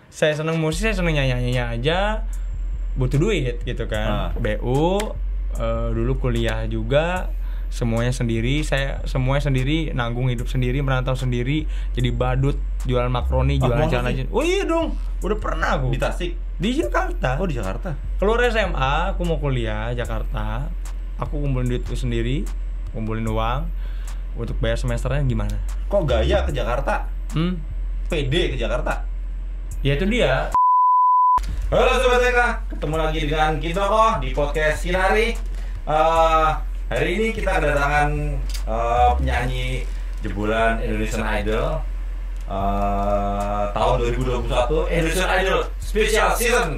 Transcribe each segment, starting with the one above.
saya seneng musik, saya seneng nyanyi aja, butuh duit gitu kan. BU, dulu kuliah juga, semuanya sendiri, semuanya sendiri, nanggung hidup sendiri, merantau sendiri, jadi badut, jualan makroni, jualan jalan aja. Oh iya dong, udah pernah aku. Di Tasik? Di Jakarta. Oh di Jakarta. Keluar SMA, aku mau kuliah Jakarta, aku kumpulin duit sendiri, kumpulin uang untuk bayar semesternya gimana? Kok gaya ke Jakarta? PD ke Jakarta? Ya itu dia. Halo Sobat TK, ketemu lagi dengan kita kok di podcast Sinari. Hari ini kita kedatangan penyanyi jebolan Indonesian Idol tahun 2021, Indonesian Idol Special Season.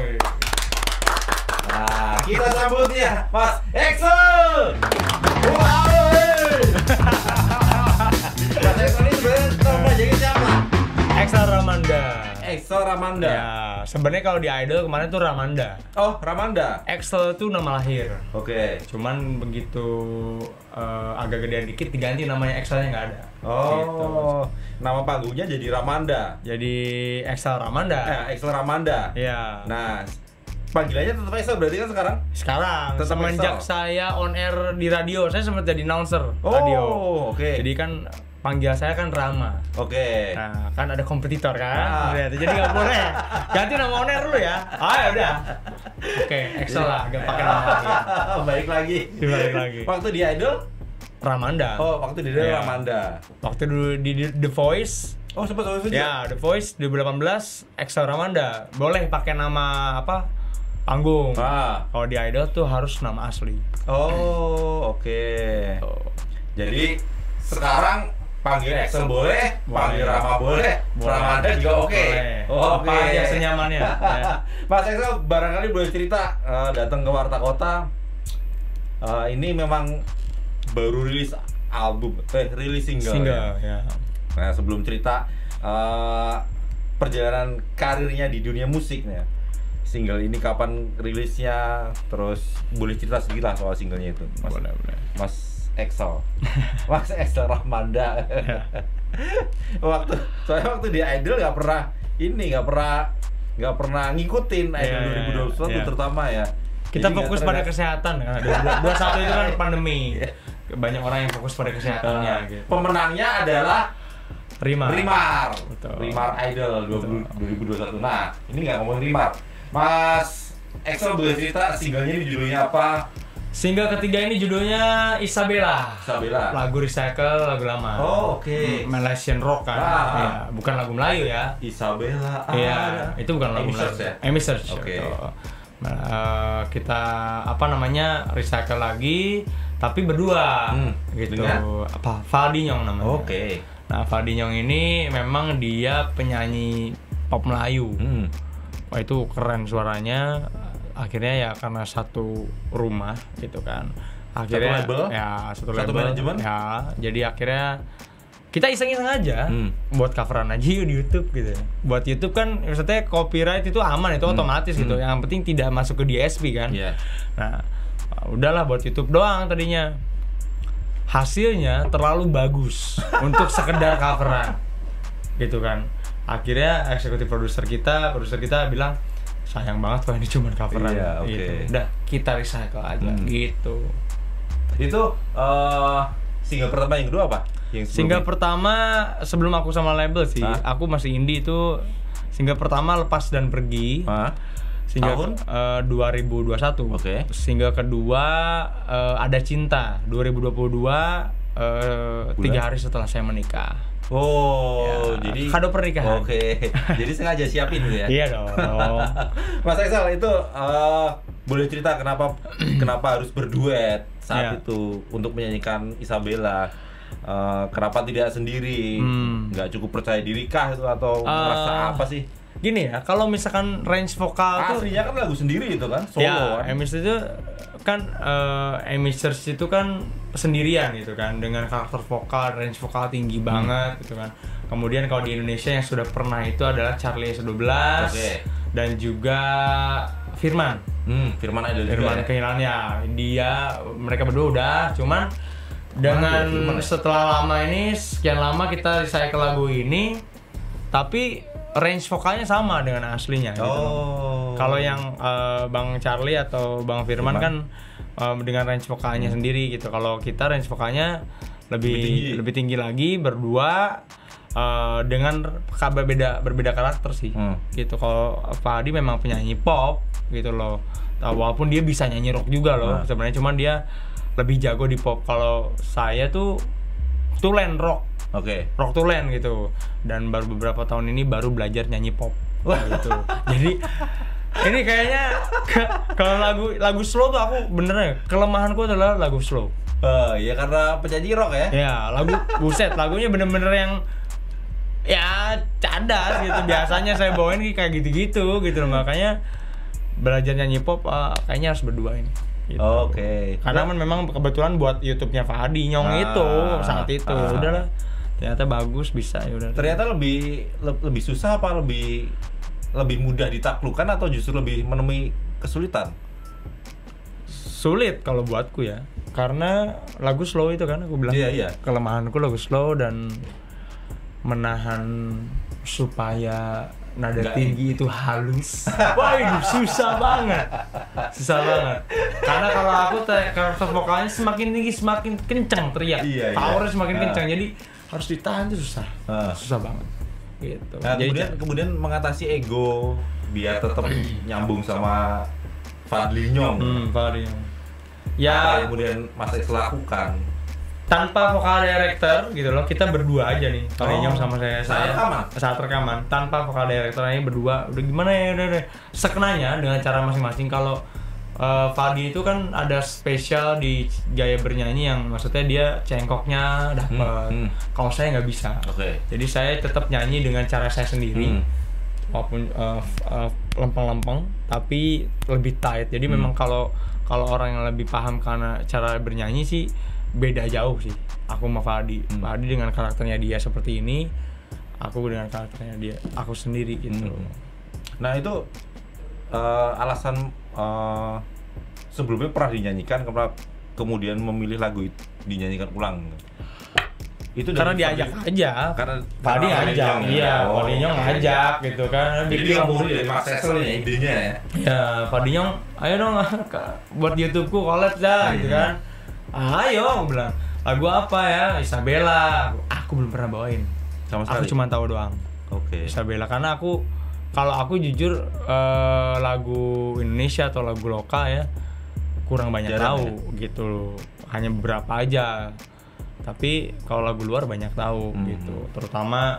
Nah, kita sambutnya Mas Excel. Wow. Mas Excel ini sebenarnya nama jadi siapa? Excel Ramanda. Excel Ramanda. Ya, sebenarnya kalau di Idol kemarin tuh Ramanda. Oh, Ramanda. Excel tuh nama lahir. Oke. Cuman begitu agak gedean dikit diganti namanya, Excelnya nggak ada. Oh, Gitu. nama panggungnya jadi Ramanda. Jadi Excel Ramanda. Excel Ramanda. Ya. Nah, panggilannya tetap Excel berarti kan sekarang? Sekarang Tetap semenjak Excel. saya on air di radio, saya sempat jadi announcer Oh, radio. oke. Jadi kan panggil saya kan Rama. Oke. Nah, kan ada kompetitor kan. Jadi nggak boleh. Ganti nama on air dulu ya. Ya udah. Oke, Excel lah, gak pakai nama lagi. Baik lagi. Dibalik lagi. Waktu di Idol? Ramanda. Oh, waktu di Idol Iya. Ramanda. Waktu dulu di The Voice. Oh, sempat juga. Ya, The Voice 2018 Excel Ramanda. Boleh pakai nama apa? Panggung. Kalau di Idol tuh harus nama asli. Oh, oke. Jadi sekarang panggil Excel boleh, panggil Rama boleh, Ramanda juga oke. Oh, apa aja senyamannya. Ya. Mas Excel barangkali boleh cerita datang ke Warta Kota. Ini memang baru rilis album, rilis single. Ya. Nah, sebelum cerita perjalanan karirnya di dunia musik nih, single ini kapan rilisnya, terus boleh cerita sedikit lah soal singlenya itu, Mas. Boleh. Mas Excel, Mas Excel Ramanda. waktu di Idol nggak pernah ngikutin Idol 2021 terutama ya. Kita Jadi fokus pada kesehatan kan. 21 itu kan pandemi. Banyak orang yang fokus pada kesehatannya gitu. Pemenangnya adalah Rimar. Betul. Rimar Idol 2021. Nah, ini nggak ngomong Rimar. Mas Excel boleh cerita singlenya ini judulnya apa? Single ketiga ini judulnya Isabella. Lagu recycle, lagu lama. Oh, oke. Malaysian rock kan. Ya, bukan lagu Melayu ya. Isabella. Iya, itu bukan lagu Melayu. Amy Search. Oke. Kita recycle lagi tapi berdua gitu. Dengan? Faldi Nyong namanya. Oke. Nah, Faldi Nyong ini memang dia penyanyi pop Melayu. Wah, itu keren suaranya. Akhirnya ya karena satu rumah gitu kan. Akhirnya satu label. Manajemen? Ya, jadi akhirnya kita iseng-iseng aja buat coveran aja yuk di YouTube gitu. Buat YouTube kan maksudnya copyright itu aman, itu otomatis gitu. Yang penting tidak masuk ke DSP kan. Nah, udahlah buat YouTube doang tadinya. Hasilnya terlalu bagus untuk sekedar coveran. Gitu kan. Akhirnya eksekutif produser kita bilang sayang banget kalau ini cuma coveran gitu. Udah, kita recycle aja gitu. Itu single pertama yang kedua apa? Single pertama sebelum aku sama label sih, aku masih indie itu. Single pertama Lepas dan Pergi. Single tahun 2021. Oke. Single kedua Ada Cinta 2022, 3 hari setelah saya menikah. Oh, ya, jadi kado pernikahan. Oke. Jadi sengaja siapin gitu ya. Iya dong. Mas Excel itu boleh cerita kenapa harus berduet saat itu untuk menyanyikan Isabella? Kenapa tidak sendiri? Nggak cukup percaya diri kah itu atau merasa apa sih? Gini ya, kalau misalkan range vokal tuh aslinya kan lagu sendiri itu kan, solo ya, kan. Amy Search itu kan Amy Search itu kan sendirian gitu kan, dengan karakter vokal, range vokal tinggi banget gitu kan. Kemudian kalau di Indonesia yang sudah pernah itu adalah Charlie S12 dan juga Firman. Firman Kehilangannya mereka berdua udah, cuman dengan setelah lama ini sekian lama kita recycle lagu ini, tapi range vokalnya sama dengan aslinya gitu loh. Kalau yang Bang Charlie atau Bang Firman kan dengan range vokalnya sendiri gitu. Kalau kita range vokalnya lebih tinggi lagi berdua dengan berbeda karakter sih. Gitu. Kalau Fadi memang penyanyi pop gitu loh. Walaupun dia bisa nyanyi rock juga loh. Sebenarnya cuman dia lebih jago di pop. Kalau saya tuh tulen rock. Rock tulen gitu. Dan baru beberapa tahun ini baru belajar nyanyi pop. Gitu. Jadi ini kayaknya kalau lagu slow tuh aku benernya kelemahanku adalah lagu slow. Ya karena penyanyi rock ya. Ya, lagunya bener-bener yang ya cadas gitu. Biasanya saya bawain kayak gitu-gitu gitu loh. Makanya belajar nyanyi pop kayaknya harus berdua ini. Gitu. Karena memang kebetulan buat YouTube-nya Fadi Nyong itu saat itu udahlah. Ternyata bagus bisa ya udah. Ternyata lebih susah apa lebih mudah ditaklukkan atau justru lebih menemui kesulitan? Sulit kalau buatku ya. Karena lagu slow itu kan aku bilang. Iya. Kelemahanku lagu slow dan menahan supaya nada tinggi itu halus. Wah, itu susah banget. Karena kalau aku karakter vokalnya semakin tinggi semakin kencang teriak. Powernya semakin kencang. Jadi harus ditahan itu susah banget. Gitu. Nah, kemudian mengatasi ego biar tetap nyambung sama Fadly Nyong. Fadly Nyong. Ya, kemudian Mas X lakukan tanpa vokal director gitu loh, kita berdua aja nih Fadly Nyong sama saya saat rekaman tanpa vokal director ini berdua udah gimana ya udah sekenanya dengan cara masing-masing. Kalau Fadi itu kan ada spesial di gaya bernyanyi yang maksudnya dia cengkoknya dapet. Kalau saya nggak bisa. Jadi saya tetap nyanyi dengan cara saya sendiri. Walaupun lempeng-lempeng tapi lebih tight. Jadi memang kalau orang yang lebih paham karena cara bernyanyi sih beda jauh sih. Aku sama Fadi. Fadi dengan karakternya dia seperti ini, aku dengan karakternya dia aku sendiri gitu. Nah, itu alasan sebelumnya pernah dinyanyikan, kemudian memilih lagu itu dinyanyikan ulang. Itu karena diajak aja. Karena Fadi ngajak. Fadi Nyong ngajak gitu kan. Jadi ngomongin dari Mas Excel nih idenya ya. Ya, Fadi Nyong, ayo dong buat YouTubeku collab dah gitu kan. Ayo, aku bilang. Lagu apa ya? Isabella. Aku belum pernah bawain. Sama sekali. Aku cuma tahu doang. Isabella karena kalau aku jujur lagu Indonesia atau lagu lokal ya kurang banyak tahu gitu loh. Hanya beberapa aja. Tapi kalau lagu luar banyak tahu gitu. Terutama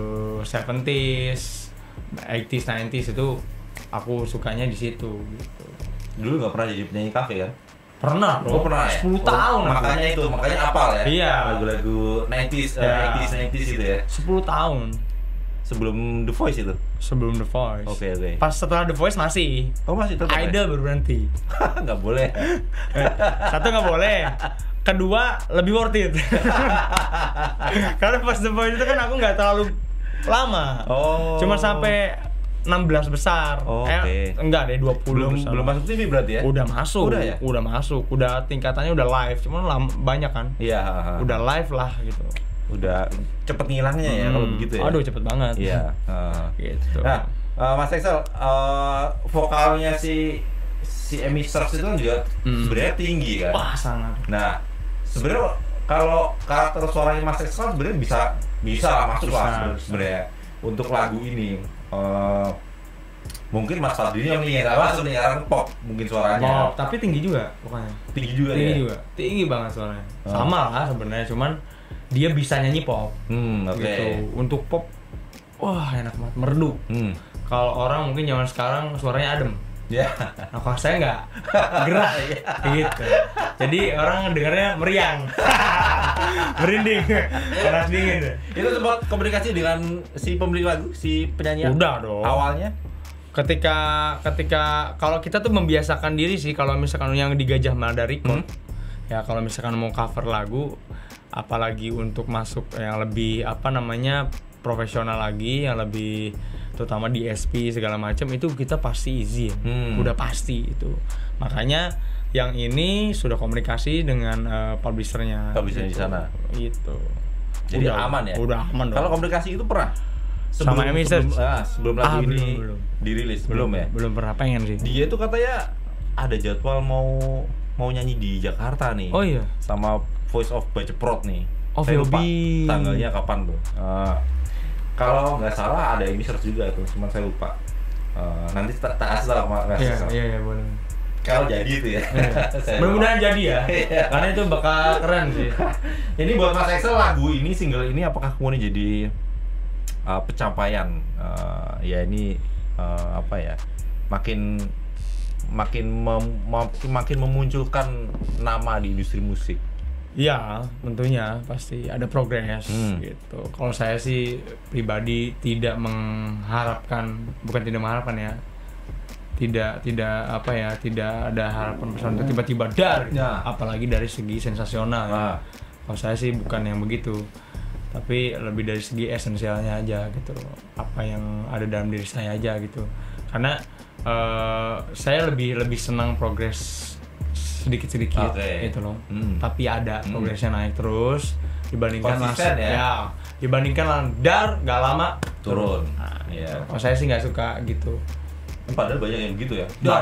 70s, 80s, 90s itu aku sukanya di situ gitu. Dulu nggak pernah jadi penyanyi kafe kan? Pernah bro, pernah ya? 10 tahun. Makanya apal ya? Iya. Lagu-lagu 90s, 80s itu ya? 10 tahun. Sebelum The Voice itu? Sebelum The Voice. Oke. Pas setelah The Voice masih. Masih tetap ya? Idol baru berhenti. Nggak boleh. Satu nggak boleh. Kedua lebih worth it. Karena pas The Voice itu kan aku nggak terlalu lama. Cuma sampai 16 besar. Enggak deh, 20 besar. Belum masuk TV berarti ya? Udah masuk. Udah ya? Udah masuk. Udah tingkatannya udah live. Cuman banyak kan? Iya. Udah live lah gitu. Udah cepet ngilangnya ya kalau begitu ya? Aduh, cepet banget. Iya. Gitu. Nah, Mas Excel, vokalnya si Emi Stars itu kan juga sebenarnya tinggi kan? Wah, sangat. Nah, sebenarnya kalau karakter suaranya Mas Excel sebenarnya bisa lah masuk lah sebenarnya untuk lagu ini. Mungkin Mas Fadly yang masuk nih orang pop mungkin suaranya. Pop, tapi tinggi juga pokoknya. Tinggi juga. Tinggi banget suaranya. Sama lah sebenarnya, cuman dia bisa nyanyi pop. Gitu. Untuk pop, wah enak banget, merdu. Kalau orang mungkin zaman sekarang suaranya adem. Nah, kalau saya nggak gerah gitu. Jadi orang dengarnya meriang, merinding, panas dingin. Itu sempat komunikasi dengan si pemilik lagu, si penyanyi. Udah dong. Awalnya, ketika kalau kita tuh membiasakan diri sih, kalau misalkan yang di Gajah Mada Record, ya kalau misalkan mau cover lagu, apalagi untuk masuk yang lebih profesional lagi, yang lebih terutama di SP segala macam, itu kita pasti izin. Udah pasti itu. Makanya yang ini sudah komunikasi dengan publishernya gitu. Di sana. Gitu. Jadi udah aman ya? Udah aman dong. Kalau komunikasi itu pernah sama Emi Search. Sebelum lagu ini dirilis belum ya? Belum pernah, pengen sih. Dia tuh katanya ada jadwal mau nyanyi di Jakarta nih. Oh iya. Sama Voice of Baceprot nih. Saya lupa tanggalnya kapan tuh. Kalau nggak salah ada Emi Search juga tuh, cuman saya lupa. Nanti tak kasih sama Mas. Iya boleh. Kalau jadi itu ya. Mudah-mudahan jadi ya. Karena itu bakal keren sih. Ini buat Mas Excel, lagu ini, single ini apakah kemudian jadi pencapaian ya ini apa ya? Makin memunculkan nama di industri musik. Iya, tentunya pasti ada progres gitu. Kalau saya sih pribadi tidak mengharapkan ya. Tidak ada harapan besar untuk tiba-tiba apalagi dari segi sensasional. Kalau saya sih bukan yang begitu. Tapi lebih dari segi esensialnya aja gitu. Apa yang ada dalam diri saya aja gitu. Karena saya lebih senang progres sedikit-sedikit gitu loh. Tapi ada progresnya naik terus dibandingkan dibandingkan dar nggak lama turun. Kalau saya sih nggak suka gitu. Padahal banyak yang begitu ya.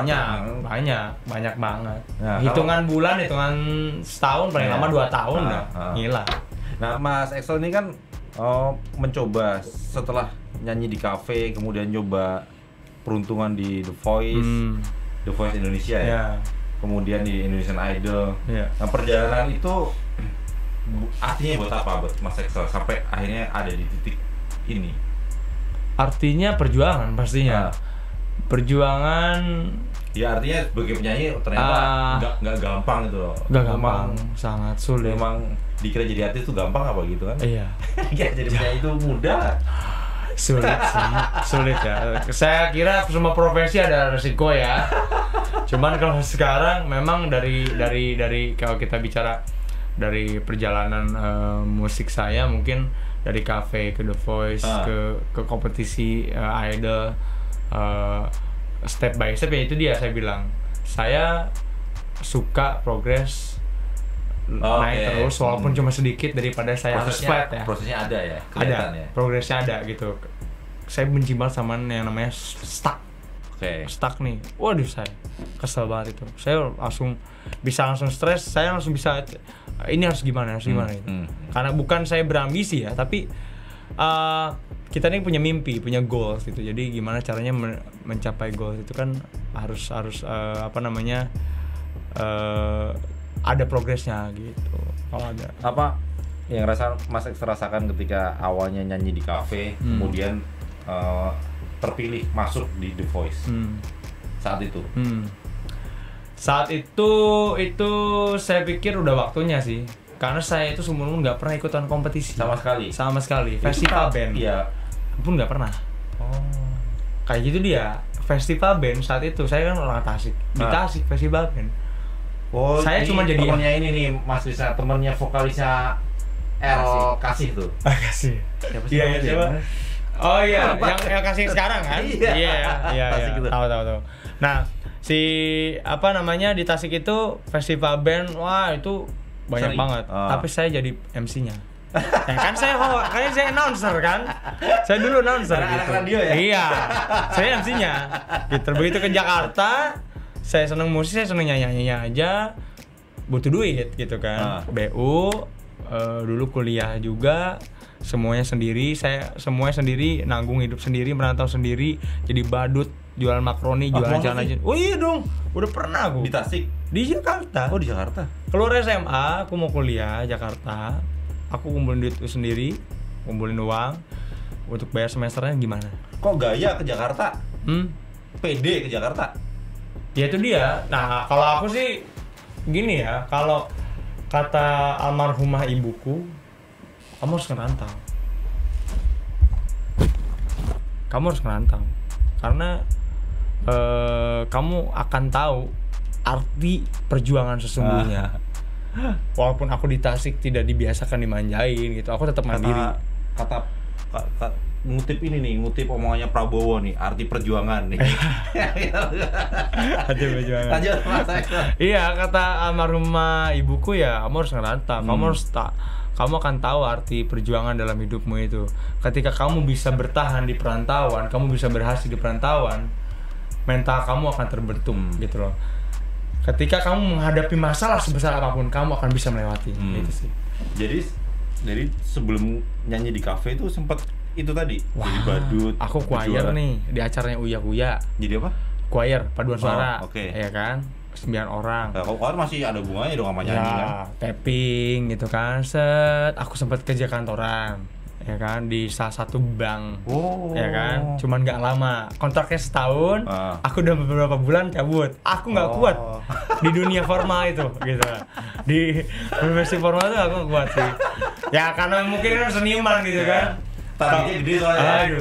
Banyak banget. Hitungan bulan, hitungan setahun, paling lama 2 tahun dah. Gila. Nah, Mas Excel ini kan mencoba setelah nyanyi di kafe, kemudian nyoba peruntungan di The Voice Indonesia ya. Kemudian di Indonesian Idol. Nah, perjalanan itu artinya buat apa buat Mas Excel sampai akhirnya ada di titik ini? Artinya perjuangan pastinya. Perjuangan ya, artinya sebagai penyanyi ternyata nggak gampang gitu loh. Nggak gampang, sangat sulit. Memang dikira jadi artis tuh gampang apa gitu kan? Iya. Jadi penyanyi itu mudah. Sulit ya. Saya kira semua profesi ada resiko ya. Cuman kalau sekarang memang dari kalau kita bicara dari perjalanan musik saya, mungkin dari cafe ke The Voice ke kompetisi idol, step by step ya, itu dia saya bilang. Saya suka progres naik terus walaupun cuma sedikit daripada saya harus flat ya. Prosesnya ada ya, kelihatan ya. Progresnya ada gitu. Saya benci banget sama yang namanya stuck. Stuck nih. Waduh, saya kesel banget itu. Saya langsung stres, saya langsung bisa ini harus gimana gitu. Karena bukan saya berambisi ya, tapi kita ini punya mimpi, punya goals gitu. Jadi gimana caranya mencapai goals itu kan harus ada progresnya gitu. Kalau ada apa yang Mas X rasakan ketika awalnya nyanyi di kafe, kemudian terpilih masuk di The Voice saat itu? Saat itu saya pikir udah waktunya sih, karena saya itu seumur nggak pernah ikutan kompetisi sama sekali. Festival band pun nggak pernah. Kayak gitu dia. Festival band saat itu saya kan orang Tasik, di Tasik festival band. Saya cuma jadi temennya ini nih, Mas Risa, temennya vokalisnya Kasih tuh. Kasih. Iya, siapa? Oh iya, yang Kasih sekarang kan? Iya. Tahu. Nah, di Tasik itu festival band, wah itu banyak banget. Tapi saya jadi MC-nya. Kan saya announcer kan. Saya dulu announcer gitu. Radio ya? Iya. Saya MC-nya. Gitu. Begitu ke Jakarta, saya seneng musik, saya seneng nyanyi aja. Butuh duit gitu kan. BU, dulu kuliah juga, semuanya sendiri, nanggung hidup sendiri, merantau sendiri, jadi badut, jualan makroni, jualan celana aja. Oh iya dong, udah pernah aku. Di Tasik? Di Jakarta. Oh, di Jakarta. Keluar SMA, aku mau kuliah Jakarta. Aku kumpulin duit sendiri, kumpulin uang untuk bayar semesternya gimana? Kok gaya ke Jakarta? PD ke Jakarta? Ya itu dia. Nah, kalau aku sih gini ya, kalau kata almarhumah ibuku, kamu harus ngerantau. Karena kamu akan tahu arti perjuangan sesungguhnya. Walaupun aku di Tasik tidak dibiasakan dimanjain gitu, aku tetap mandiri. Kata ngutip omongannya Prabowo nih, arti perjuangan nih. Arti perjuangan. Lanjut Mas. Iya, kata almarhumah ibuku ya, kamu harus ngerantau, kamu kamu akan tahu arti perjuangan dalam hidupmu itu. Ketika kamu bisa bertahan di perantauan, kamu bisa berhasil di perantauan, mental kamu akan terbentuk gitu loh. Ketika kamu menghadapi masalah sebesar apapun, kamu akan bisa melewati. Gitu sih. Jadi sebelum nyanyi di kafe itu sempat itu tadi, jadi badut. Aku choir nih di acaranya Uya Kuya. Jadi apa? Choir, paduan suara. Oke. Ya kan? 9 orang. Nah, kalau choir masih ada hubungannya dong sama nyanyi kan? Tapping gitu kan. Aku sempat kerja kantoran. Ya kan, di salah satu bank. Ya kan, cuman nggak lama, kontraknya setahun. Aku udah beberapa bulan cabut. Aku nggak kuat di dunia formal itu gitu. Di profesi formal itu aku nggak kuat sih. Ya karena mungkin kan seniman gitu kan. Targetnya gede soalnya. Aduh.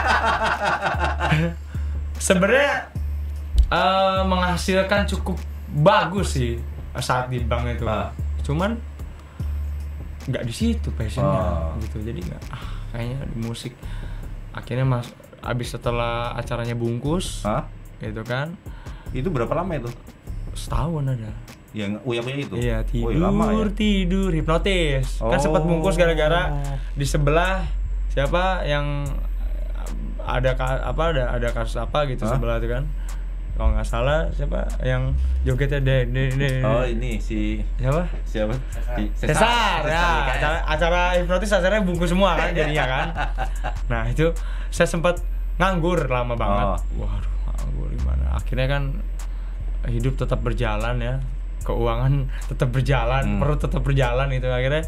Sebenarnya menghasilkan cukup bagus sih saat di bank itu. Cuman nggak di situ passionnya gitu. Jadi nggak kayaknya di musik. Akhirnya abis setelah acaranya bungkus gitu kan. Itu berapa lama itu? Setahun ada. Yang Uya-Uya itu? Iya, tidur, lama, ya? tidur, hipnotis. Kan sempat bungkus gara-gara di sebelah siapa yang ada kasus apa gitu sebelah itu kan. Kalau nggak salah siapa yang jogetnya ini siapa Cesar ya, acara hipnotis acaranya bungkus semua kan jadinya kan. Nah itu saya sempat nganggur lama banget. Waduh, nganggur gimana, akhirnya kan hidup tetap berjalan ya, keuangan tetap berjalan, perut tetap berjalan itu. Akhirnya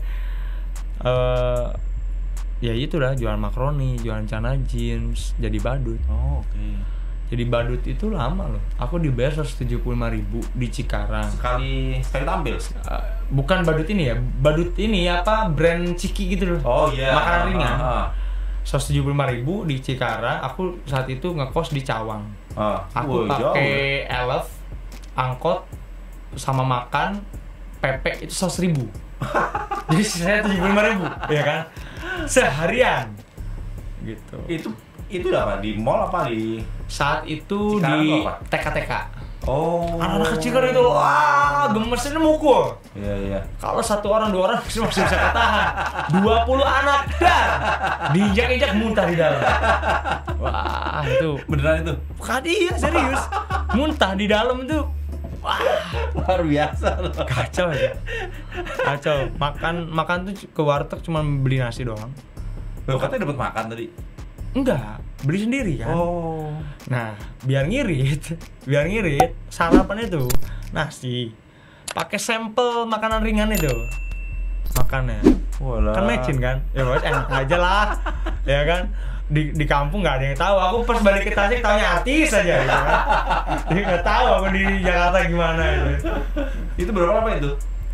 ya itulah, jualan makaroni, jualan celana jeans, jadi badut. Jadi badut itu lama loh. Aku dibayar 175.000 di Cikarang. Sekali tampil? Bukan badut ini ya. Badut ini apa, brand Ciki gitu loh. Makanan ringan. 175.000 di Cikarang. Aku saat itu ngekos di Cawang. Aku pakai elf, angkot, sama makan, PP itu 100.000. Jadi saya 75.000, ya kan? Seharian. Gitu. Itu udah apa? Di mall apa di? Saat itu Cikarang di TK-TK. Anak-anak kecil kan itu, wah, gemesnya mukul. Iya. Kalau 1 orang 2 orang masih bisa ketahan. 20 anak dar, diinjak-injak muntah di dalam. Wah, itu beneran itu? Bukan, iya serius. Muntah di dalam itu. Wah, luar biasa loh. Kacau aja. Kacau. Makan tuh ke warteg cuma beli nasi doang. Loh, katanya dapat makan tadi. Enggak, beli sendiri kan. Nah, biar ngirit, sarapan itu nasi. Pakai sampel makanan ringan itu. Makannya. Kan mecin kan? Ya bos, enak aja lah. Ya kan? Di kampung nggak ada yang tahu. Aku pas balik ke Tasik taunya artis aja gitu kan. Jadi nggak tahu aku di Jakarta gimana itu. Itu berapa lama itu?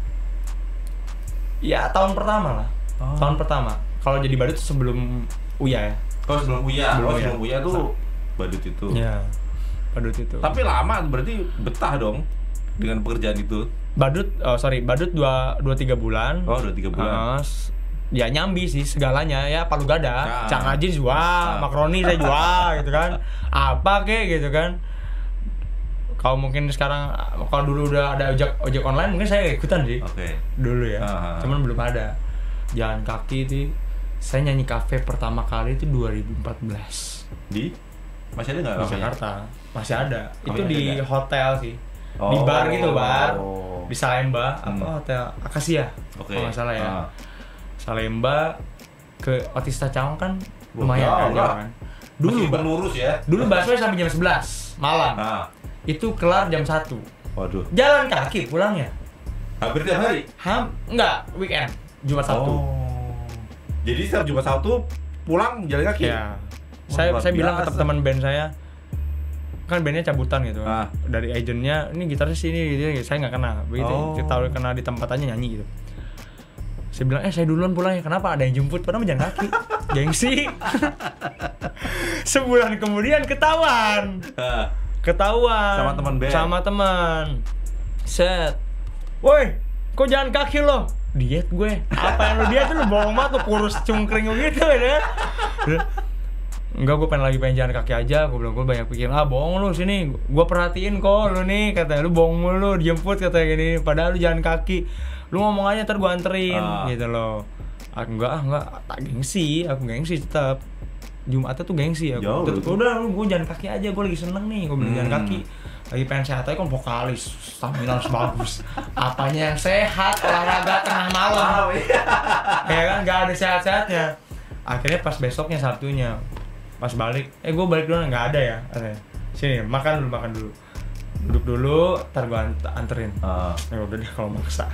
Ya tahun pertama lah. Tahun pertama. Kalau jadi badut sebelum Uya ya. Sebelum Uya tuh badut itu. Iya. Badut itu. Tapi lama berarti betah dong dengan pekerjaan itu. Badut 2-3 bulan. 2-3 bulan. Ya nyambi sih segalanya ya, palu gada, celana jeans jual, makaroni saya jual gitu kan. Apa kek gitu kan. Kalau mungkin sekarang, kalau dulu udah ada ojek online mungkin saya ikutan sih. Dulu ya. Cuman belum ada. Jalan kaki itu saya nyanyi kafe pertama kali itu 2014. Di? Masih ada nggak? Di Jakarta. Masih ada. Itu di hotel sih. Di bar gitu, bar. Di Salemba, hotel Akasia. Kalau nggak salah ya. Salemba ke Otista Cawang kan lumayan kan. Dulu penurus ya. Dulu busway sampai jam 11 malam. Itu kelar jam 1. Waduh. Jalan kaki pulangnya. Hampir tiap hari? Enggak, weekend. Jumat Sabtu. Jadi setiap Jumat Sabtu pulang jalan kaki? Ya. Saya bilang ke teman band saya, kan bandnya cabutan gitu. Dari agentnya, ini gitaris ini gitu, saya nggak kenal. Begitu kita tahu kenal di tempat aja nyanyi gitu. Saya bilang, saya duluan pulangnya. Kenapa? Ada yang jemput, padahal jalan kaki. Gengsi. Sebulan kemudian ketahuan. Sama teman band. Sama teman. Set. Woi, kok jalan kaki lo? Diet gue. Apa yang lo diet tuh, lo bohong banget, lo kurus cungkring gitu ya. Enggak, gue pengen jalan kaki aja. Gue bilang, gue banyak pikiran, bohong lu sini. Gue perhatiin kok lu nih, katanya lu bohong mulu, dijemput katanya gini. Padahal lu jalan kaki. Lu ngomong aja ntar gue anterin gitu loh. Enggak, tak gengsi, aku gengsi tetap. Jumatnya tuh gengsi aku. Jauh, Tetep, udah gue jalan kaki aja, gue lagi seneng nih, gue jalan kaki. Lagi pengen sehat aja kan vokalis, stamina harus bagus. Apanya yang sehat, olahraga tengah malam. Ya kan, gak ada sehat-sehatnya. Akhirnya pas besoknya Sabtunya, pas balik, gue balik dulu nggak ada ya. Sini, makan dulu. Duduk dulu, ntar gue anterin. Ya udah deh kalau maksa.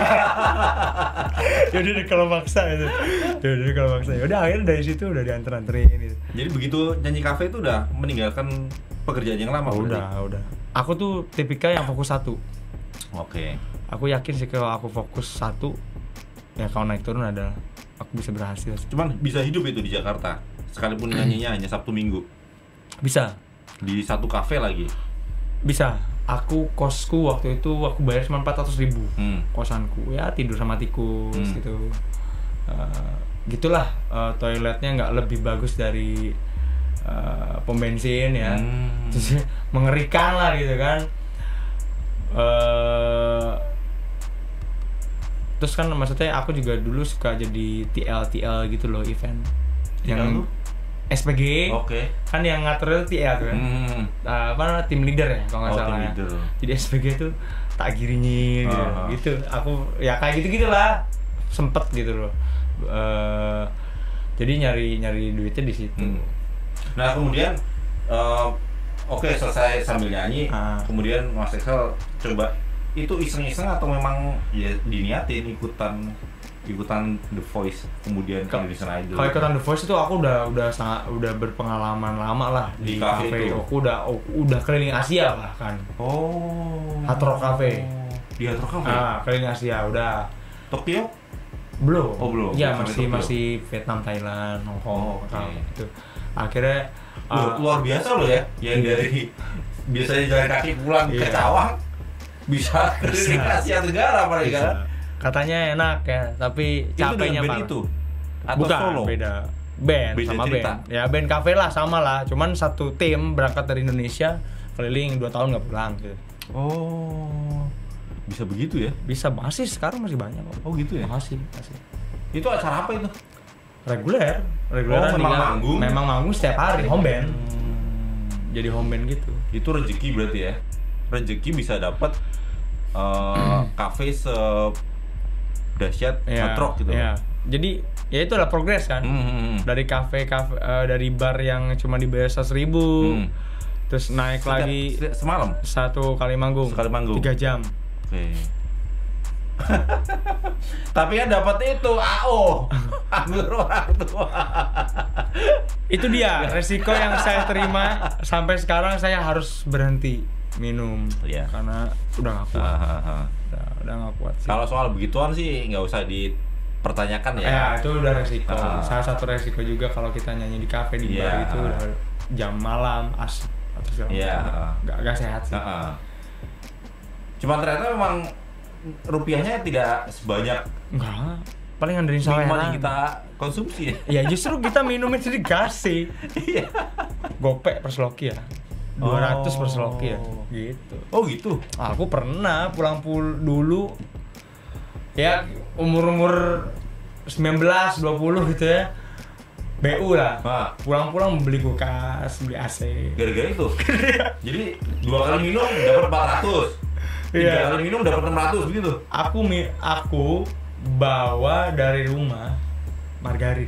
Yaudah akhirnya dari situ udah dianterin gitu. Jadi begitu nyanyi kafe itu udah meninggalkan pekerjaan yang lama? Udah. Aku tuh tipikal yang fokus satu. Oke. Aku yakin sih kalau aku fokus satu, ya kalau naik turun adalah aku bisa berhasil. Cuman bisa hidup itu di Jakarta, sekalipun nyanyinya hanya Sabtu Minggu? Bisa. Di satu kafe lagi? Bisa. Aku kosku waktu itu aku bayar cuma 400.000 kosanku, ya tidur sama tikus gitu. Gitulah, toiletnya nggak lebih bagus dari pom bensin ya. Terus mengerikan lah gitu kan. Terus kan maksudnya aku juga dulu suka jadi TL gitu loh, event yang SPG. Kan yang ngatur itu TL tuh kan. Tim leader ya kalau nggak salah ya. Jadi SPG itu tak giringin gitu. Aku ya kayak gitu-gitulah. Sempet gitu loh. Jadi nyari duitnya di situ. Nah kemudian selesai sambil nyanyi, kemudian Mas Excel coba itu iseng-iseng atau memang ya diniatin ikutan The Voice, kemudian Indonesian Idol? Kalau ikutan The Voice itu aku udah berpengalaman lama lah di cafe. Aku udah keliling Asia bahkan. Hard Rock Cafe. Di Hard Rock Cafe? Keliling Asia udah. Tokyo? Belum. Belum. Iya, masih Vietnam, Thailand, Hong Kong, gitu. Akhirnya luar biasa loh ya, yang dari biasanya jalan kaki pulang ke Cawang bisa keliling Asia Tenggara apalagi kan? Katanya enak ya, tapi capeknya parah. Itu atau bukan, solo? Beda sama cerita. Band. Ya band kafe lah, sama lah. Cuman satu tim berangkat dari Indonesia, keliling 2 tahun nggak pulang gitu. Bisa begitu ya? Bisa, sekarang masih banyak kok. Gitu ya? Masih. Itu acara apa itu? Reguleran memang manggung setiap hari, home band. Jadi home band gitu. Itu rezeki berarti ya? Rezeki bisa dapat kafe dahsyat hard rock gitu. Iya. Jadi ya itulah progres kan. Dari kafe dari bar yang cuma dibayar 100.000, terus naik lagi semalam. Sekali manggung. 3 jam. Oke. Tapi kan dapat itu AO, ambil orang tua. Itu dia resiko yang saya terima sampai sekarang. Saya harus berhenti minum karena udah nggak kuat. Udah nggak kuat sih. Kalau soal begituan sih nggak usah dipertanyakan ya. Ya itu udah resiko. Salah satu resiko juga kalau kita nyanyi di kafe di bar itu udah jam malam asik atau segala macam. Nggak sehat sih. Cuman ternyata memang rupiahnya tidak sebanyak paling ngandelin saweran yang kita konsumsi ya. Ya justru kita minumnya jadi gas-sih. Gopek per sloki ya. 200 per sloki ya. Gitu. Gitu. Aku pernah pulang dulu ya umur 19, 20 gitu ya. BU lah. Pulang-pulang beli kulkas, beli AC. Gara-gara itu. Jadi 2 kali minum dapat 400. 3 kali minum dapat 600 begitu. Aku bawa dari rumah margarin.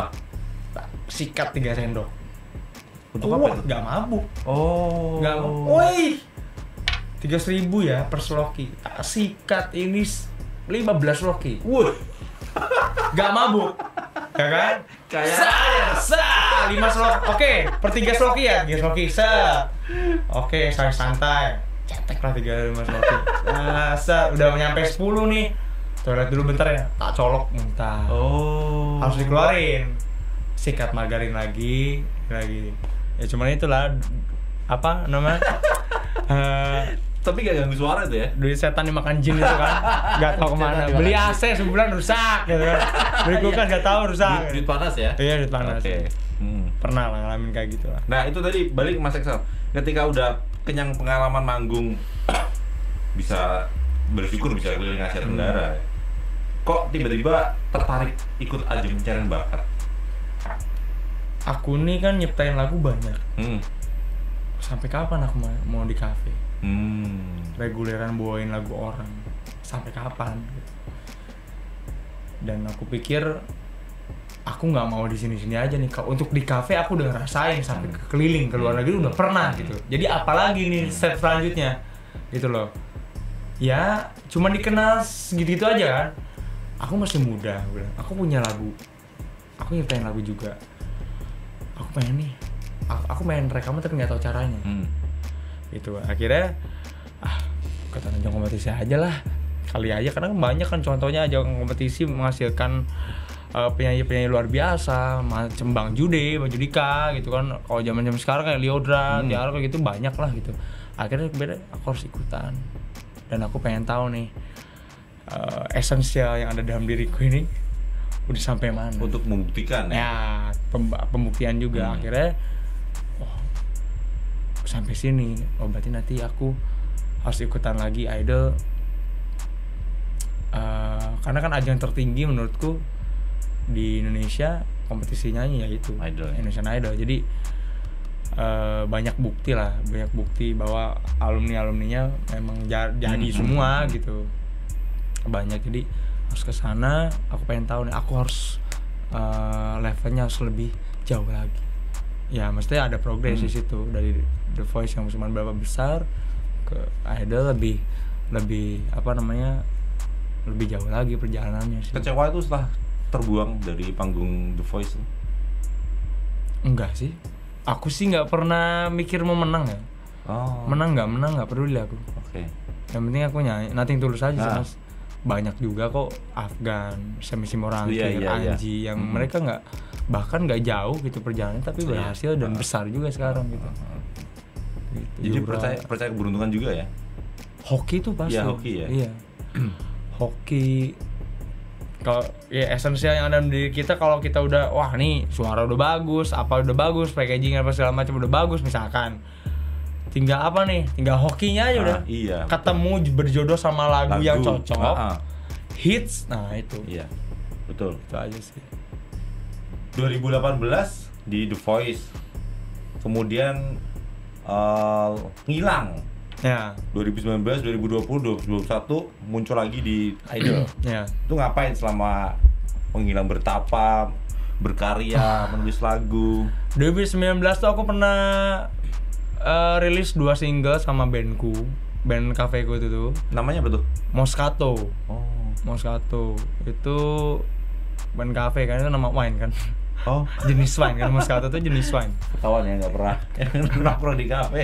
Sikat 3 sendok. Untuk apa itu? Gak mabuk. Gak mabuk. Woi. 3.000 ya per sloki. Sikat ini 15 sloki. Gak mabuk. Ya kan? Kayak 5 sloki. Oke, per 3 sloki ya. 3 sloki. Oke, saya santai. Cetek lah 3-5 sloki. Udah nyampe 10 nih. Toilet dulu bentar ya. Tak colok muntah. Harus dikeluarin. Sikat margarin lagi. Ya cuman itulah apa namanya? Tapi gak ganggu suara itu ya? Duit setan dimakan jin itu kan. Gak tau kemana. Beli AC sebulan rusak gitu kan. Beli kulkas gak tau rusak. Duit panas ya? Iya, duit panas. Pernah lah ngalamin kayak gitu lah. Nah itu tadi balik Mas Excel. Ketika udah kenyang pengalaman manggung, bisa bersyukur bisa keliling Asia Tenggara. kok tiba-tiba tertarik ikut ajang pencarian bakat? Aku nih kan nyiptain lagu banyak. Sampai kapan aku mau di kafe? Reguleran bawain lagu orang. Sampai kapan? Dan aku pikir aku nggak mau di sini-sini aja nih. Untuk di kafe aku udah ngerasain sampai keliling ke luar negeri udah pernah gitu. Jadi apalagi nih step selanjutnya gitu loh. Ya cuma dikenal segitu-gitu aja kan. Aku masih muda, aku punya lagu. Aku nyiptain lagu juga. Aku pengen nih. Aku main rekaman tapi nggak tahu caranya. Gitu. Akhirnya kata ajang kompetisi aja lah. Kali aja karena banyak kan contohnya ajang kompetisi menghasilkan penyanyi-penyanyi luar biasa, macam Bang Jude, Bang Judika gitu kan. Kalau zaman-zaman sekarang kayak Liodra, Tiara kayak gitu banyak lah gitu. Akhirnya aku harus ikutan. Dan aku pengen tahu nih esensial yang ada dalam diriku ini udah sampai mana. Untuk membuktikan ya. Pembuktian juga. Akhirnya sampai sini. Berarti nanti aku harus ikutan lagi Idol. Karena kan ajang tertinggi menurutku di Indonesia kompetisi nyanyi yaitu Indonesian Idol. Jadi banyak bukti bahwa alumninya memang jadi semua gitu. Banyak, jadi harus ke sana. Aku pengen tahu nih, aku harus levelnya harus lebih jauh lagi. Ya mestinya ada progres di situ, dari The Voice yang cuma berapa besar ke Idol lebih lebih jauh lagi perjalanannya sih. Kecewa itu setelah terbuang dari panggung The Voice? Enggak sih, aku sih nggak pernah mikir mau menang ya. Menang nggak peduli aku. Yang penting aku nyanyi, nothing tulus aja sih mas. Banyak juga kok Afgan, Semi Simorangkir, Anji yang mereka bahkan nggak jauh gitu perjalanannya tapi berhasil dan besar juga sekarang gitu. Jadi percaya keberuntungan juga ya? Hoki itu pasti. Iya, hoki ya. Iya. Hoki. Kalau ya esensial yang ada di kita, kalau kita udah wah nih suara udah bagus, apa udah bagus, packaging apa segala macam udah bagus misalkan. Tinggal apa nih? Tinggal hokinya aja udah. Iya. Ketemu berjodoh sama lagu yang cocok. Hits. Nah, itu. Iya. Betul. Itu aja sih. 2018 di The Voice. Kemudian ngilang. Ya. 2019, 2020, 2021 muncul lagi di Idol. Ya. Itu ngapain selama menghilang bertapa, berkarya, menulis lagu? 2019 tuh aku pernah rilis 2 single sama bandku, band kafeku itu tuh. Namanya apa tuh? Moscato. Moscato itu band kafe kan, itu nama wine kan. Jenis wine kan, Moscato tuh jenis wine. Ketahuan ya nggak pernah nongkrong di kafe.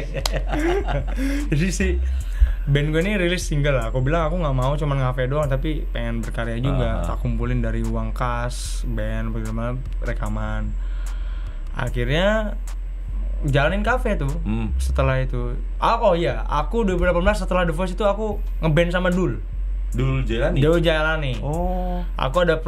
Jadi si band gue ini rilis single lah. Aku bilang aku nggak mau cuma ngafe doang, tapi pengen berkarya juga. Tak kumpulin dari uang kas, band, bagaimana rekaman. Akhirnya jalanin kafe tuh. Setelah itu aku 2018 setelah The Voice itu aku ngeband sama Dul Jailani. Aku ada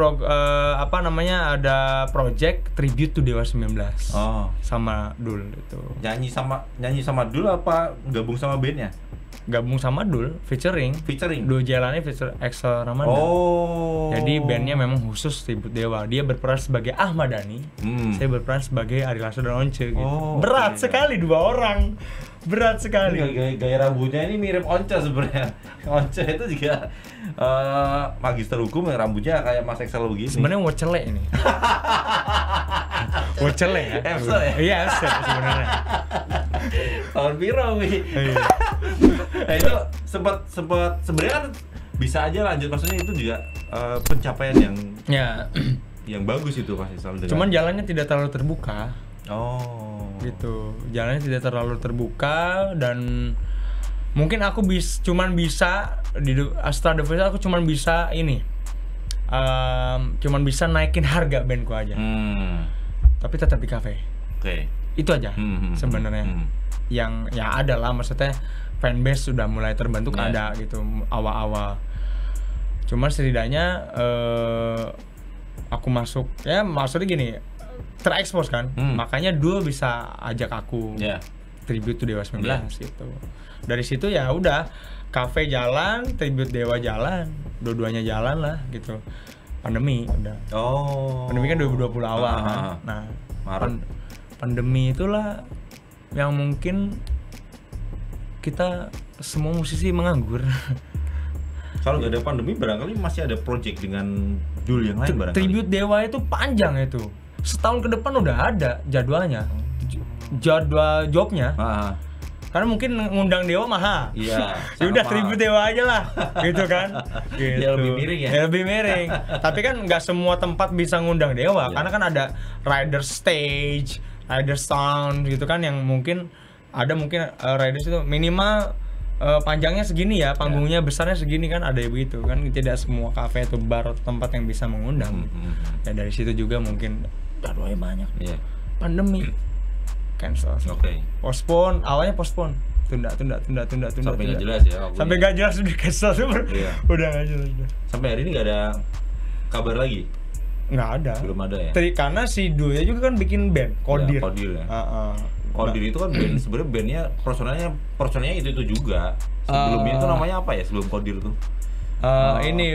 ada project tribute to Dewa 19 sama Dul itu. Nyanyi sama Dul apa gabung sama bandnya? Gabung sama Dul, featuring Dul Jailani feature Excel Ramadan. Jadi bandnya memang khusus tribute Dewa. Dia berperan sebagai Ahmad Dhani, saya berperan sebagai Ari Lasso dan Once gitu. Berat sekali 2 orang. Berat sekali. Gaya rambutnya ini mirip Once sebenarnya. Once itu juga magister hukum yang rambutnya kayak Mas Excel begini. Sebenarnya wocele ini. Wocele ya. Iya, sebenarnya. Tahun piro wi. Nah itu sempat sebenarnya kan bisa aja lanjut, maksudnya itu juga pencapaian yang bagus itu Mas Excel. Cuman jalannya tidak terlalu terbuka. Gitu. Jalannya tidak terlalu terbuka dan mungkin aku cuman bisa di setelah The Voice aku cuman bisa cuman bisa naikin harga bandku aja. Tapi tetap di kafe. Itu aja sebenarnya. Yang ya ada lah, maksudnya fanbase sudah mulai terbentuk ada gitu awal-awal. Cuman setidaknya aku masuk ya, maksudnya gini, terekspos kan, makanya Dul bisa ajak aku tribute to Dewa 19 gitu. Dari situ ya udah, cafe jalan, tribute Dewa jalan, dua-duanya jalan lah gitu. Pandemi udah. Pandemi kan 2020 awal kan. Nah, pandemi itulah yang mungkin kita semua musisi menganggur. Kalau nggak ada pandemi barangkali masih ada project dengan judul yang lain barangkali. Tribute Dewa itu panjang itu. Setahun ke depan udah ada jadwalnya. Jadwal jobnya. Karena mungkin ngundang Dewa mahal. Iya. Udah tribute Dewa aja lah, gitu kan? Gitu. Ya lebih miring ya. Lebih miring. Tapi kan nggak semua tempat bisa ngundang Dewa, karena kan ada rider stage, rider sound gitu kan, yang mungkin ada riders itu minimal panjangnya segini ya, panggungnya besarnya segini kan, ada begitu kan. Tidak semua kafe atau bar atau tempat yang bisa mengundang. Ya dari situ juga mungkin jadwalnya banyak. Pandemi cancel. Postpone, awalnya postpone. Tunda. Sampai nggak jelas ya. Sampai nggak jelas udah cancel. Udah nggak jelas. Sampai hari ini nggak ada kabar lagi. Nggak ada. Belum ada ya. Karena si Duya juga kan bikin band, Kodir. Kodir ya. Kodir itu kan band, sebenarnya bandnya personelnya itu juga. Sebelumnya itu namanya apa ya sebelum Kodir tuh? Ini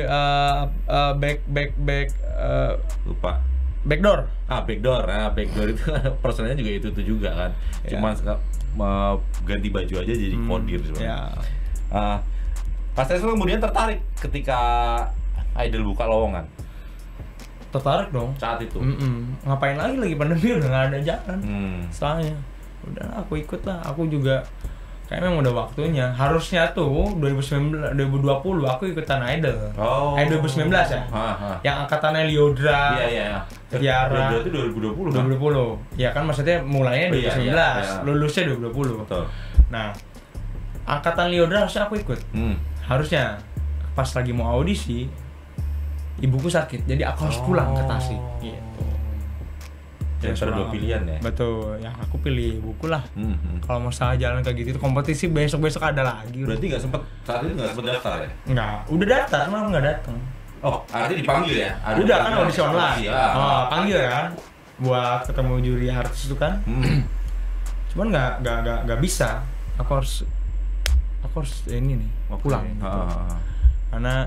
lupa. Backdoor. Backdoor. Backdoor itu personelnya juga itu juga kan. Cuma ganti baju aja jadi Kodir sebenarnya. Pas saya kemudian tertarik ketika Idol buka lowongan. Tertarik dong saat itu. Ngapain lagi pandemi, udah nggak ada jalan. Soalnya udah aku ikut lah. Aku juga kayaknya memang udah waktunya. Harusnya tuh 2020 aku ikutan Idol. 2019 ya. Yang angkatannya Lyodra. Iya. Tiara. Itu 2020. Ya kan, maksudnya mulainya 2019, lulusnya 2020. Betul. Nah, angkatan Lyodra harusnya aku ikut. Harusnya pas lagi mau audisi, ibuku sakit, jadi aku harus pulang ke Tasik gitu. Jadi ada dua pilihan ya. Betul, yang aku pilih ibuku lah. Kalau masalah jalan kayak gitu, kompetisi besok ada lagi. Berarti saat itu nggak sempet daftar ya? Nggak, udah daftar, malah nggak datang. Artinya dipanggil ya? Udah kan audisi online. Panggil kan, buat ketemu juri artis itu kan. Cuman nggak bisa. Aku harus ini nih, pulang. Gitu. Karena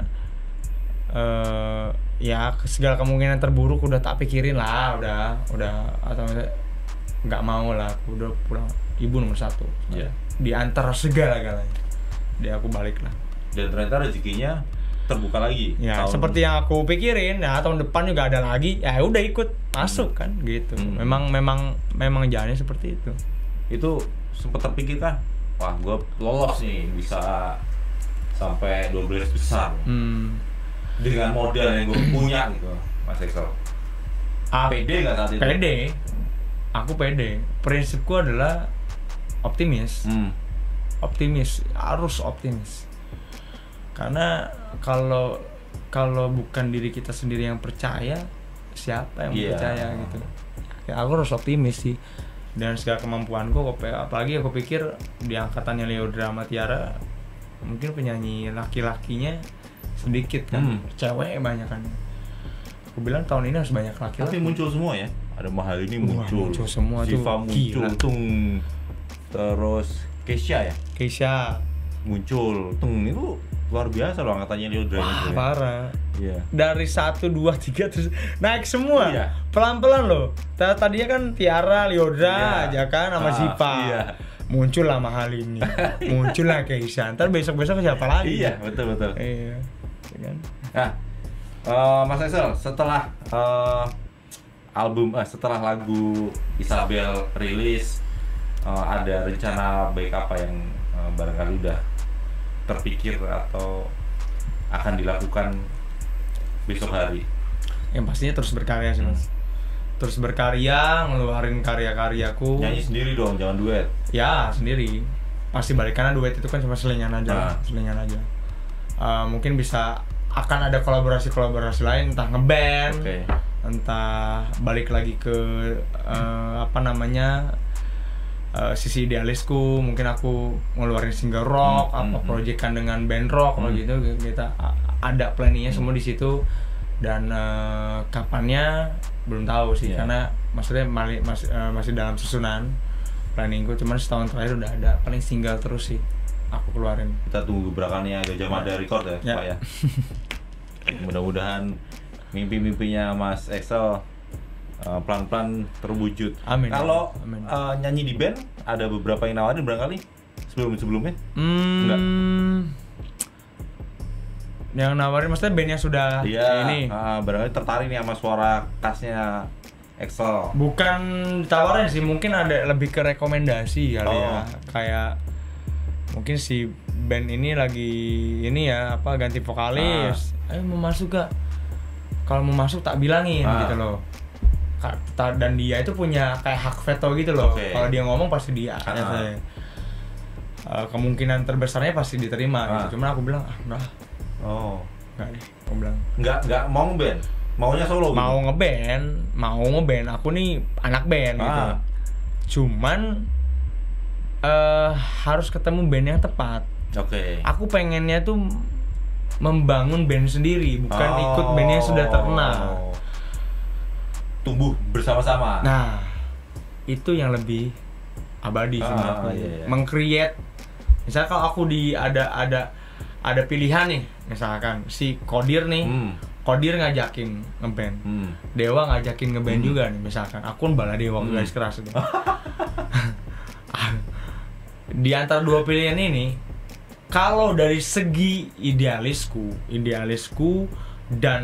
ya segala kemungkinan terburuk udah tak pikirin lah, udah atau nggak mau lah, aku udah pulang. Ibu nomor 1. Di antara segala-galanya, dia aku balik lah. Dan ternyata rezekinya terbuka lagi. Ya seperti yang aku pikirin, ya tahun depan juga ada lagi. Ya udah ikut masuk kan gitu. Memang jalannya seperti itu. Itu sempat terpikir kan, wah gue lolos nih bisa sampai 12 besar. Dengan modal yang gue punya gitu, Mas Excel. Pede nggak saat itu? Pede. Aku pede. Prinsipku adalah optimis. Harus optimis. Karena kalau bukan diri kita sendiri yang percaya, siapa yang percaya gitu. Ya aku harus optimis sih. Dan segala kemampuanku, apalagi aku pikir di angkatannya Lyodra sama Tiara, mungkin penyanyi laki-lakinya sedikit kan, cewek banyak kan. Aku bilang tahun ini harus banyak laki-laki. Tapi muncul semua ya. Ada Mahalini muncul semua, Ziva muncul, terus Keisha muncul, itu luar biasa loh angkatannya Lyodra. Parah. Iya. Dari 1, 2, 3 terus naik semua. Pelan-pelan loh. Tadinya kan Tiara, Lyodra aja kan sama Ziva. Muncul lah Mahalini, muncul lah Keisha. Ntar besok-besok siapa lagi? Iya, betul. Iya. Kan? Nah, Mas Excel, setelah setelah lagu Isabel rilis, ada rencana baik apa yang barangkali udah terpikir atau akan dilakukan besok hari? Yang pastinya terus berkarya sih, Mas. Terus berkarya, ngeluarin karya-karyaku. Nyanyi sendiri dong, jangan duet. Ya, sendiri. Pasti balik, karena duet itu kan cuma selingan aja. Mungkin akan ada kolaborasi lain, entah ngeband, entah balik lagi ke sisi idealisku. Mungkin aku ngeluarin single rock, proyekan dengan band rock, kalau gitu kita ada planningnya semua di situ. Dan kapannya belum tahu sih, karena maksudnya masih dalam susunan. planningku, cuman setahun terakhir udah ada, paling single terus sih aku keluarin. Kita tunggu gebrakannya Gajah Mada record ya, Pak ya. Mudah-mudahan mimpi-mimpinya Mas Excel pelan-pelan terwujud. Amin. Kalau nyanyi di band ada beberapa yang nawarin barangkali sebelumnya? Enggak. Yang nawarin maksudnya band yang sudah ini. Barangkali tertarik nih sama suara khasnya Excel. Bukan ditawarin sih, mungkin ada lebih ke rekomendasi kali ya. Kayak mungkin si band ini lagi ini ya ganti vokalis. Ayo mau masuk gak? Kalau mau masuk tak bilangin gitu loh. Dan dia itu punya kayak hak veto gitu loh. Kalau dia ngomong pasti dia. Kemungkinan terbesarnya pasti diterima gitu. Cuman aku bilang enggak. Enggak deh. Aku bilang enggak mau ngeband. Maunya solo gitu? Mau ngeband. Aku nih anak band gitu. Cuman harus ketemu band yang tepat. Aku pengennya tuh membangun band sendiri, bukan ikut band yang sudah terkenal. Tumbuh bersama-sama. Nah, itu yang lebih abadi sih menurutku. Meng-create. Misalnya kalau aku ada pilihan nih, misalkan si Kodir nih. Kodir ngajakin ngeband, Dewa ngajakin ngeband juga nih misalkan. Aku bala Dewa garis keras itu. Di antara dua pilihan ini, kalau dari segi idealisku dan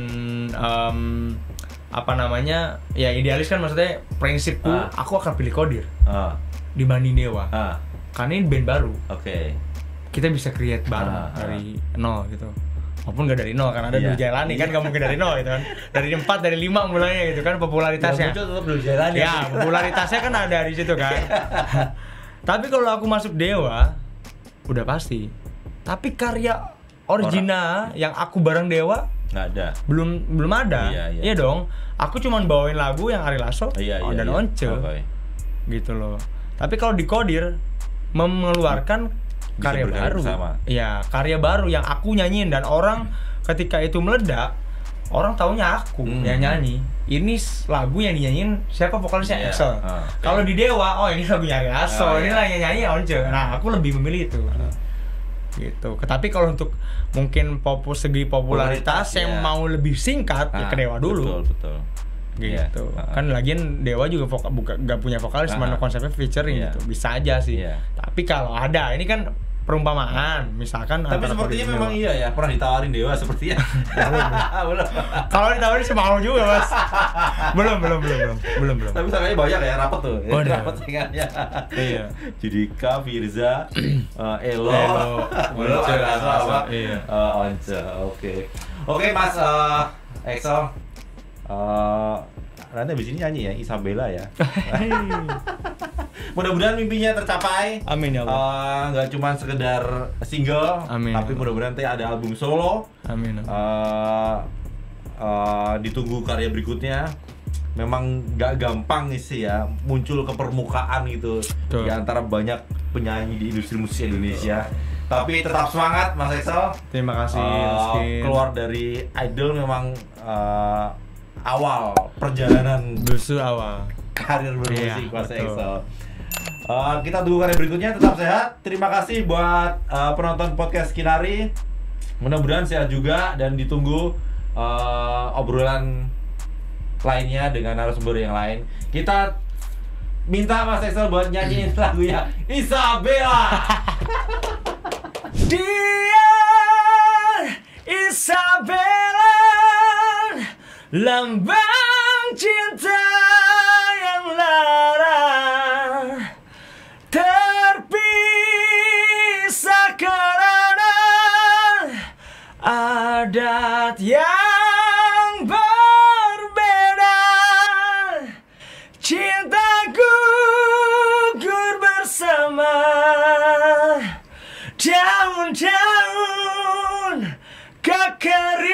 ya idealis kan maksudnya prinsipku, aku akan pilih Kodir dibanding Dewa. Karena ini band baru. Kita bisa create bareng dari nol gitu. Walaupun gak dari nol, kan ada Dul Jailani kan, gak mungkin dari nol gitu kan. Dari 4, dari 5 mulainya gitu kan popularitasnya. Ya, tetap Dul Jailani. Ya, popularitasnya kan ada di situ kan. Tapi kalau aku masuk Dewa, udah pasti. Tapi karya original yang aku bareng Dewa nggak ada. Belum ada. Iya dong. Aku cuman bawain lagu yang Ari Lasso dan Once. Gitu loh. Tapi kalau di Kodir mengeluarkan karya baru. Iya, karya baru yang aku nyanyiin dan orang ketika itu meledak, orang taunya aku yang nyanyi. Ini lagu yang dinyanyiin siapa vokalisnya Excel. Kalau di Dewa, ini lagunya Ari Lasso, ini lagi nyanyi Once. Nah, aku lebih memilih itu. Gitu. Tapi kalau untuk mungkin segi popularitas yang mau lebih singkat ya ke Dewa dulu. Betul. Gitu. Kan lagian Dewa juga gak punya vokalis, cuma konsepnya featuring gitu. Bisa aja sih. Tapi kalau ada, ini kan perumpamaan, misalkan. Tapi sepertinya memang iya ya, pernah ditawarin Dewa sepertinya. Belum. Kalau ditawarin sih mau juga, Mas. Belum. Tapi sayangnya banyak ya rapat tuh. Rapat saingannya. Iya. Judika, Firza, Elo, Once. Oke, Mas Excel. Nanti abis ini nyanyi ya, Isabella ya. Mudah-mudahan mimpinya tercapai. Amin ya Allah. Nggak cuma sekedar single, tapi mudah-mudahan nanti ada album solo. Amin. Ditunggu karya berikutnya. Memang nggak gampang sih ya muncul ke permukaan gitu di antara banyak penyanyi di industri musik Indonesia. Tapi tetap semangat, Mas Excel. Terima kasih. Keluar dari idol memang awal perjalanan awal karir bermusik Mas Excel. Kita tunggu karya berikutnya, tetap sehat. Terima kasih buat penonton podcast Kinari. Mudah-mudahan sehat juga dan ditunggu obrolan lainnya dengan narasumber yang lain. Kita minta Mas Excel buat nyanyiin lagunya Isabella. Dia Isabella, lambang cinta yang lara, terpisah karena adat yang berbeda. Cinta gugur bersama daun-daun kekeringan.